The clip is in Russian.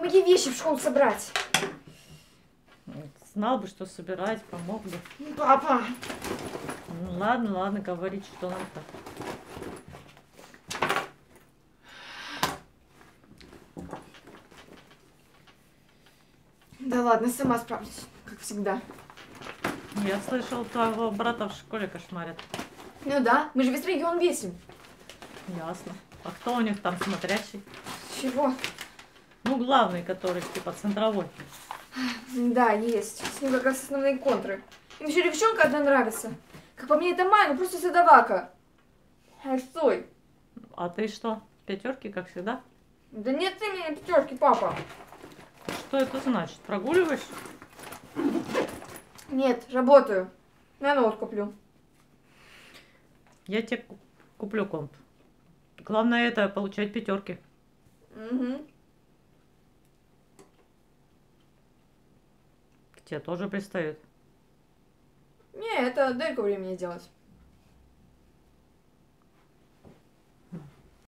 Помоги вещи в школу собрать. Знал бы, что собирать, помог бы. Папа. Ну, ладно, ладно, говорить, что нам-то. Да ладно, сама справлюсь, как всегда. Я слышал, твоего брата в школе кошмарят. Ну да, мы же весь регион бесим. Ясно. А кто у них там смотрящий? Чего? Ну, главный, который типа центровой. Да, есть. С ним как раз основные контры. Им еще девчонка одна нравится. Как по мне, это Майя, ну просто задавака. Ай, стой. А ты что? Пятерки, как всегда? Да нет ты мне пятерки, папа. Что это значит? Прогуливаешься? Нет, работаю. На ноут куплю. Я тебе куплю комп. Главное это получать пятерки. Угу. К тебе тоже пристают. Не, это дай-ка времени делать.